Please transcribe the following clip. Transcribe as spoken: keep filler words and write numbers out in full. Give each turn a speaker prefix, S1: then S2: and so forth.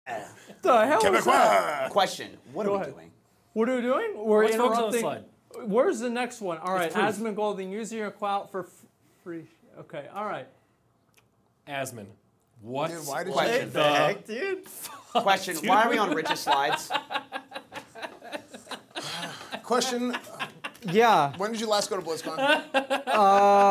S1: The hell is that?
S2: Question, what
S1: Go
S2: are we
S1: ahead.
S2: doing?
S1: What are we doing? We're
S3: Let's focus on the
S1: interrupting.
S3: slide.
S1: Where's the next one? All right,
S3: It's proof.
S1: Asmongold, using your clout for f free. Okay, all right.
S3: Asmon, what?
S4: Dude, why did
S2: Question.
S4: you
S5: The heck, dude?
S2: Question, why are we on Rich's slides?
S4: Question,
S5: Yeah.
S4: when did you last go to BlizzCon?
S5: Uh,